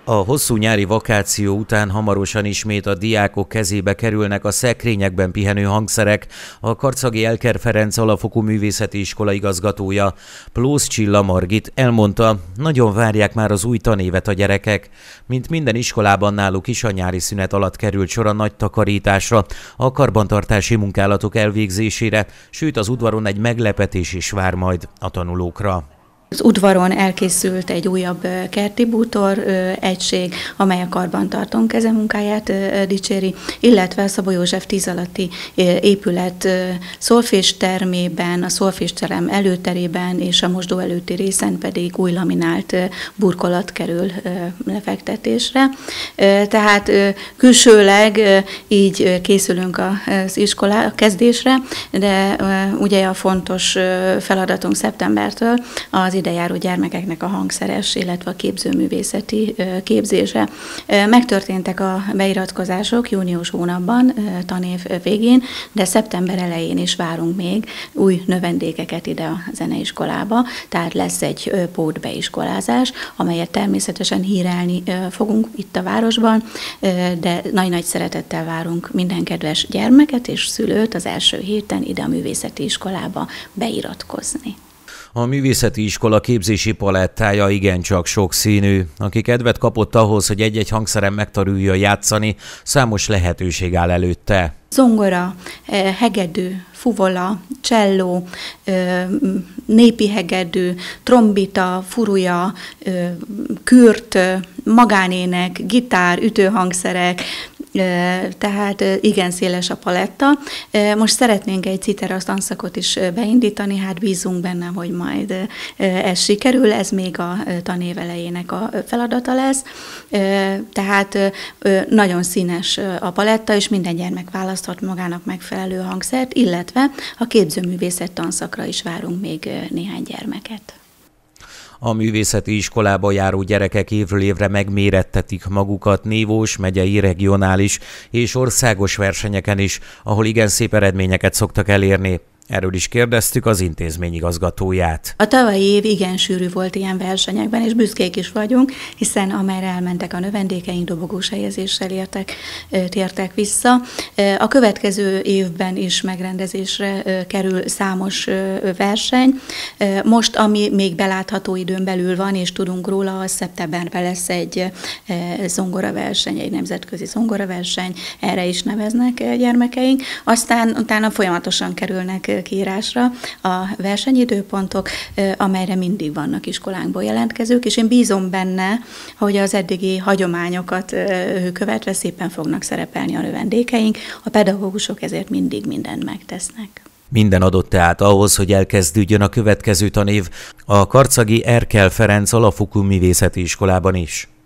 A hosszú nyári vakáció után hamarosan ismét a diákok kezébe kerülnek a szekrényekben pihenő hangszerek. A karcagi Elker Ferenc Alapfokú Művészeti Iskola igazgatója, Plósz Csilla Margit elmondta, nagyon várják már az új tanévet a gyerekek. Mint minden iskolában, náluk is a nyári szünet alatt került sor a nagy takarításra, a karbantartási munkálatok elvégzésére, sőt az udvaron egy meglepetés is vár majd a tanulókra. Az udvaron elkészült egy újabb kerti bútor egység, amely a karbantartó kezemunkáját dicséri, illetve a Szabó József 10 alatti épület szolféstermében, a szolfésterem előterében és a mosdó előtti részen pedig új laminált burkolat kerül lefektetésre. Tehát külsőleg így készülünk az iskola kezdésre, de ugye a fontos feladatunk szeptembertől az idejáró gyermekeknek a hangszeres, illetve a képzőművészeti képzése. Megtörténtek a beiratkozások június hónapban, tanév végén, de szeptember elején is várunk még új növendékeket ide a zeneiskolába, tehát lesz egy pótbeiskolázás, amelyet természetesen hírelni fogunk itt a városban, de nagy-nagy szeretettel várunk minden kedves gyermeket és szülőt az első héten ide a művészeti iskolába beiratkozni. A művészeti iskola képzési palettája igencsak sokszínű. Aki kedvet kapott ahhoz, hogy egy-egy hangszeren megtanuljon játszani, számos lehetőség áll előtte. Zongora, hegedű, fuvola, cselló, népi hegedű, trombita, furuja, kürt, magánének, gitár, ütőhangszerek, tehát igen széles a paletta. Most szeretnénk egy citera tanszakot is beindítani, hát bízunk benne, hogy majd ez sikerül, ez még a tanév elejének a feladata lesz. Tehát nagyon színes a paletta, és minden gyermek választhat magának megfelelő hangszert, illetve a képzőművészet tanszakra is várunk még néhány gyermeket. A művészeti iskolába járó gyerekek évről évre megmérettetik magukat névós, megyei, regionális és országos versenyeken is, ahol igen szép eredményeket szoktak elérni. Erről is kérdeztük az intézmény igazgatóját. A tavalyi év igen sűrű volt ilyen versenyekben, és büszkék is vagyunk, hiszen amerre elmentek a növendékeink, dobogós helyezéssel tértek vissza. A következő évben is megrendezésre kerül számos verseny. Most, ami még belátható időn belül van, és tudunk róla, az szeptemberben lesz egy zongoraverseny, egy nemzetközi zongoraverseny, erre is neveznek gyermekeink. Aztán utána folyamatosan kerülnek kiírásra a versenyidőpontok, amelyre mindig vannak iskolánkból jelentkezők, és én bízom benne, hogy az eddigi hagyományokat követve szépen fognak szerepelni a növendékeink, a pedagógusok ezért mindig mindent megtesznek. Minden adott tehát ahhoz, hogy elkezdődjön a következő tanév a karcagi Elker Ferenc Alapfokú Művészeti Iskolában is.